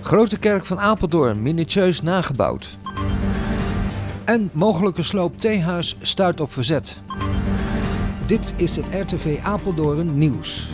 Grote Kerk van Apeldoorn minutieus nagebouwd. En mogelijke sloop theehuis stuit op verzet. Dit is het RTV Apeldoorn nieuws.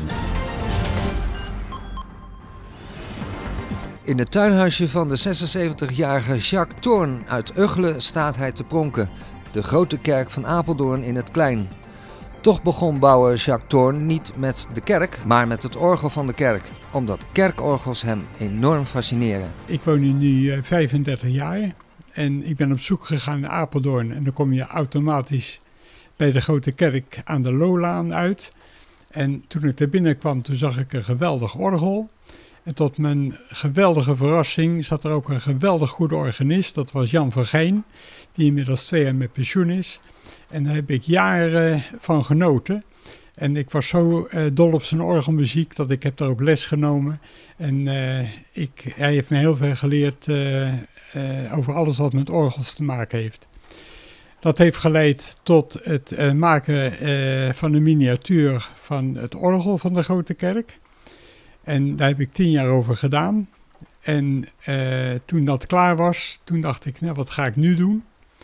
In het tuinhuisje van de 76-jarige Jacques Toorn uit Ugchelen staat hij te pronken. De Grote Kerk van Apeldoorn in het klein. Toch begon bouwer Jacques Toorn niet met de kerk, maar met het orgel van de kerk. Omdat kerkorgels hem enorm fascineren. Ik woon hier nu 35 jaar en ik ben op zoek gegaan naar Apeldoorn. En dan kom je automatisch bij de Grote Kerk aan de Lolaan uit. En toen ik er binnenkwam, toen zag ik een geweldig orgel. En tot mijn geweldige verrassing zat er ook een geweldig goede organist. Dat was Jan van Gijn, die inmiddels 2 jaar met pensioen is. En daar heb ik jaren van genoten. En ik was zo dol op zijn orgelmuziek dat ik heb daar ook les genomen. En hij heeft me heel veel geleerd over alles wat met orgels te maken heeft. Dat heeft geleid tot het maken van een miniatuur van het orgel van de Grote Kerk. En daar heb ik 10 jaar over gedaan. En toen dat klaar was, toen dacht ik, nou, wat ga ik nu doen?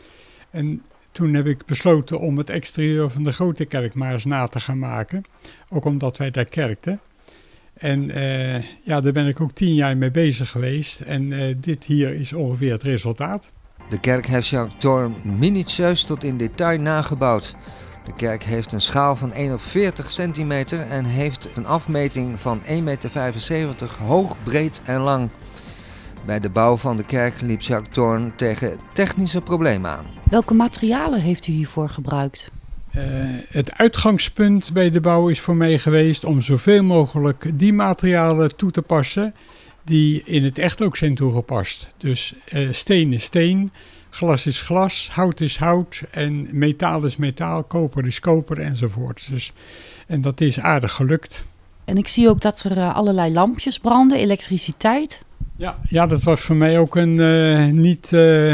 En toen heb ik besloten om het exterieur van de Grote Kerk maar eens na te gaan maken. Ook omdat wij daar kerkten. En daar ben ik ook 10 jaar mee bezig geweest. En dit hier is ongeveer het resultaat. De kerk heeft Jacques Toorn minutieus tot in detail nagebouwd. De kerk heeft een schaal van 1 op 40 centimeter en heeft een afmeting van 1,75 meter hoog, breed en lang. Bij de bouw van de kerk liep Jacques Toorn tegen technische problemen aan. Welke materialen heeft u hiervoor gebruikt? Het uitgangspunt bij de bouw is voor mij geweest om zoveel mogelijk die materialen toe te passen die in het echt ook zijn toegepast. Dus steen is steen, glas is glas, hout is hout en metaal is metaal, koper is koper enzovoort. Dus, en dat is aardig gelukt. En ik zie ook dat er allerlei lampjes branden, elektriciteit. Ja, dat was voor mij ook een niet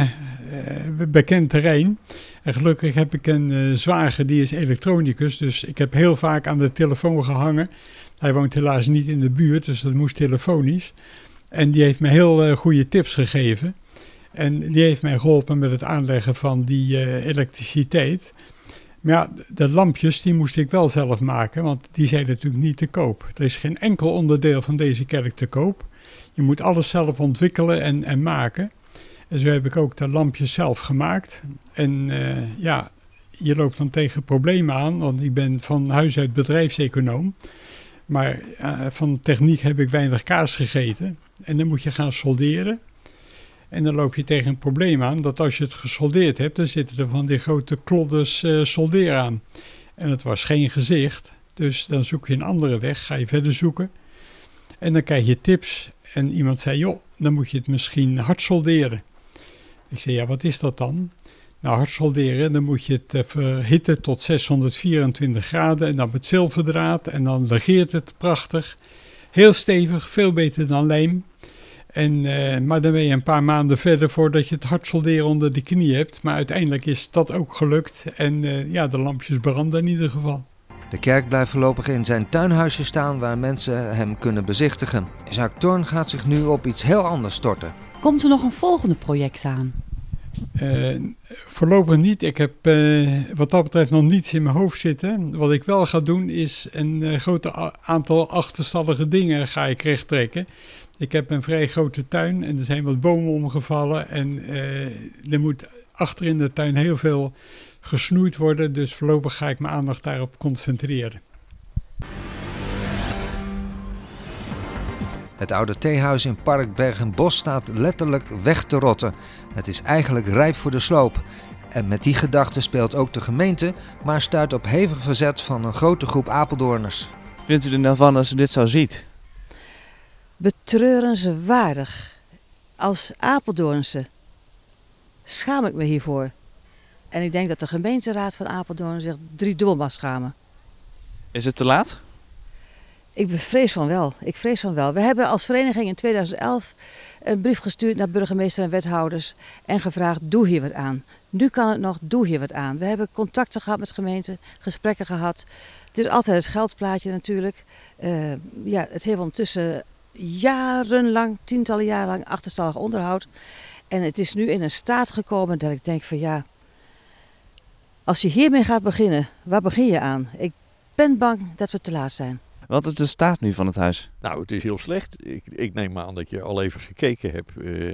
bekend terrein. En gelukkig heb ik een zwager die is elektronicus, dus ik heb heel vaak aan de telefoon gehangen. Hij woont helaas niet in de buurt, dus dat moest telefonisch. En die heeft me heel goede tips gegeven. En die heeft mij geholpen met het aanleggen van die elektriciteit. Maar ja, de lampjes die moest ik wel zelf maken, want die zijn natuurlijk niet te koop. Er is geen enkel onderdeel van deze kerk te koop. Je moet alles zelf ontwikkelen en maken. En zo heb ik ook de lampjes zelf gemaakt. En je loopt dan tegen problemen aan, want ik ben van huis uit bedrijfseconoom. Maar van techniek heb ik weinig kaas gegeten. En dan moet je gaan solderen. En dan loop je tegen een probleem aan dat als je het gesoldeerd hebt, dan zitten er van die grote klodders soldeer aan. En het was geen gezicht, dus dan zoek je een andere weg, ga je verder zoeken. En dan krijg je tips en iemand zei, joh, dan moet je het misschien hard solderen. Ik zei, ja, wat is dat dan? Nou, hard solderen, dan moet je het verhitten tot 624 graden en dan met zilverdraad en dan legeert het prachtig. Heel stevig, veel beter dan lijm. Maar dan ben je een paar maanden verder voordat je het hard solderen onder de knie hebt. Maar uiteindelijk is dat ook gelukt en de lampjes branden in ieder geval. De kerk blijft voorlopig in zijn tuinhuisje staan waar mensen hem kunnen bezichtigen. Jacques Toorn gaat zich nu op iets heel anders storten. Komt er nog een volgende project aan? Voorlopig niet. Ik heb wat dat betreft nog niets in mijn hoofd zitten. Wat ik wel ga doen is een groot aantal achterstallige dingen ga ik rechttrekken. Ik heb een vrij grote tuin en er zijn wat bomen omgevallen en er moet achter in de tuin heel veel gesnoeid worden. Dus voorlopig ga ik mijn aandacht daarop concentreren. Het oude theehuis in Park Bergenbos staat letterlijk weg te rotten. Het is eigenlijk rijp voor de sloop. En met die gedachte speelt ook de gemeente, maar stuit op hevig verzet van een grote groep Apeldoorners. Wat vindt u er nou van als u dit zo ziet? Betreurenswaardig. Als Apeldoornse schaam ik me hiervoor. En ik denk dat de gemeenteraad van Apeldoorn zich driedubbel mag schamen. Is het te laat? Ik vrees van wel. We hebben als vereniging in 2011 een brief gestuurd naar burgemeester en wethouders en gevraagd, doe hier wat aan. Nu kan het nog, doe hier wat aan. We hebben contacten gehad met gemeenten, gesprekken gehad. Het is altijd het geldplaatje natuurlijk. Het heeft ondertussen jarenlang, tientallen jaren lang achterstallig onderhoud. En het is nu in een staat gekomen dat ik denk van ja, als je hiermee gaat beginnen, waar begin je aan? Ik ben bang dat we te laat zijn. Wat is de staat nu van het huis? Nou, het is heel slecht. Ik neem aan dat je al even gekeken hebt.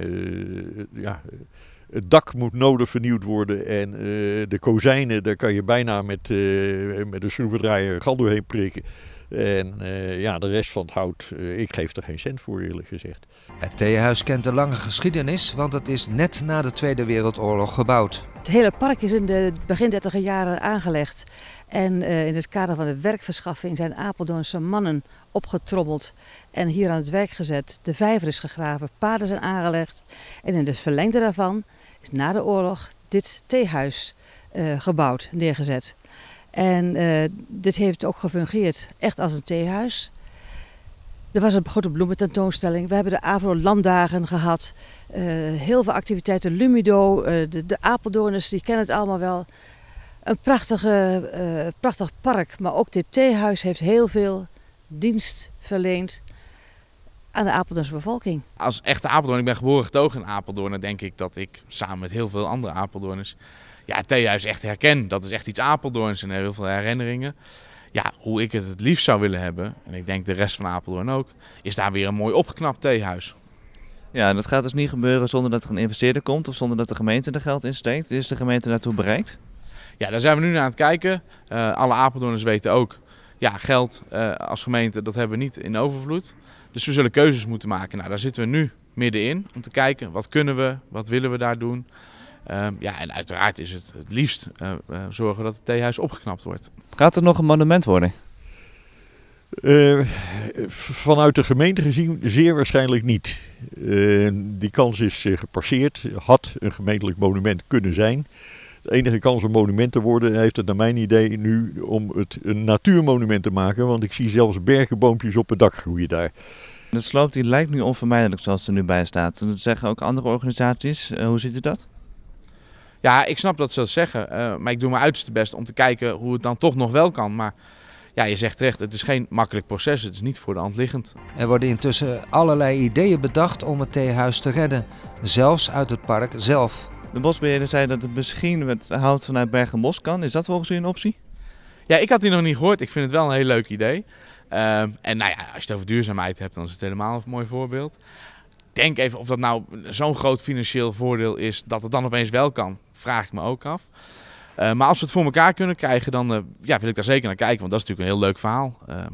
Het dak moet nodig vernieuwd worden en de kozijnen, daar kan je bijna met een schroevendraaier gal doorheen prikken. En de rest van het hout, ik geef er geen cent voor eerlijk gezegd. Het theehuis kent een lange geschiedenis, want het is net na de Tweede Wereldoorlog gebouwd. Het hele park is in de begin 30e jaren aangelegd. En in het kader van de werkverschaffing zijn Apeldoornse mannen opgetrommeld en hier aan het werk gezet. De vijver is gegraven, paden zijn aangelegd. En in het verlengde daarvan is na de oorlog dit theehuis gebouwd, neergezet. En dit heeft ook gefungeerd echt als een theehuis. Er was een grote bloemententoonstelling. We hebben de Avro-landdagen gehad. Heel veel activiteiten. Lumido, de Apeldoorners, die kennen het allemaal wel. Een prachtig park. Maar ook dit theehuis heeft heel veel dienst verleend aan de Apeldoornse bevolking. Als echte Apeldoorn, ik ben geboren getogen in Apeldoorn, dan denk ik dat ik samen met heel veel andere Apeldoorners het theehuis echt herken. Dat is echt iets Apeldoorns en heel veel herinneringen. Ja, hoe ik het liefst zou willen hebben, en ik denk de rest van Apeldoorn ook, is daar weer een mooi opgeknapt theehuis. Ja, dat gaat dus niet gebeuren zonder dat er een investeerder komt of zonder dat de gemeente er geld in steekt. Is de gemeente daartoe bereid? Ja, daar zijn we nu naar aan het kijken. Alle Apeldoorners weten ook, geld als gemeente, dat hebben we niet in overvloed. Dus we zullen keuzes moeten maken. Nou, daar zitten we nu middenin om te kijken, wat kunnen we, wat willen we daar doen. En uiteraard is het liefst zorgen dat het theehuis opgeknapt wordt. Gaat er nog een monument worden? Vanuit de gemeente gezien zeer waarschijnlijk niet. Die kans is gepasseerd. Had een gemeentelijk monument kunnen zijn. De enige kans om monument te worden heeft het naar mijn idee nu om het een natuurmonument te maken. Want ik zie zelfs berkenboompjes op het dak groeien daar. De sloop die lijkt nu onvermijdelijk zoals er nu bij staat. Dat zeggen ook andere organisaties. Hoe ziet u dat? Ja, ik snap dat ze dat zeggen. Maar ik doe mijn uiterste best om te kijken hoe het dan toch nog wel kan. Maar ja, je zegt terecht, het is geen makkelijk proces. Het is niet voor de hand liggend. Er worden intussen allerlei ideeën bedacht om het theehuis te redden. Zelfs uit het park zelf. De bosbeheerder zei dat het misschien met hout vanuit Bergenbos kan. Is dat volgens u een optie? Ja, ik had die nog niet gehoord. Ik vind het wel een heel leuk idee. En als je het over duurzaamheid hebt, dan is het helemaal een mooi voorbeeld. Denk even of dat nou zo'n groot financieel voordeel is dat het dan opeens wel kan. Vraag ik me ook af. Maar als we het voor elkaar kunnen krijgen, dan wil ik daar zeker naar kijken. Want dat is natuurlijk een heel leuk verhaal.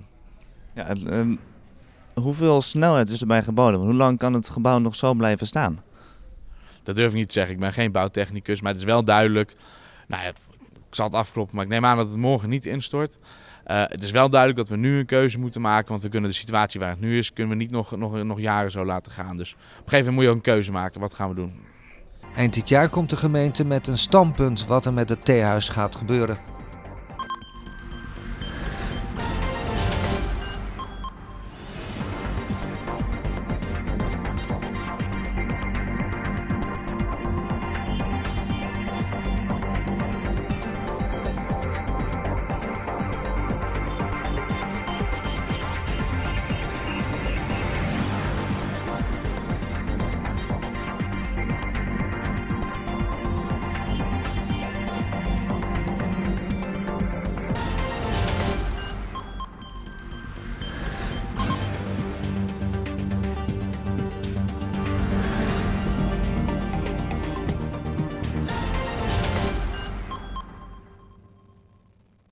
Hoeveel snelheid is erbij geboden? Hoe lang kan het gebouw nog zo blijven staan? Dat durf ik niet te zeggen. Ik ben geen bouwtechnicus, maar het is wel duidelijk. Ik zal het afkloppen, maar ik neem aan dat het morgen niet instort. Het is wel duidelijk dat we nu een keuze moeten maken, want we kunnen de situatie waar het nu is, kunnen we niet nog jaren zo laten gaan. Dus op een gegeven moment moet je ook een keuze maken. Wat gaan we doen? Eind dit jaar komt de gemeente met een standpunt wat er met het theehuis gaat gebeuren.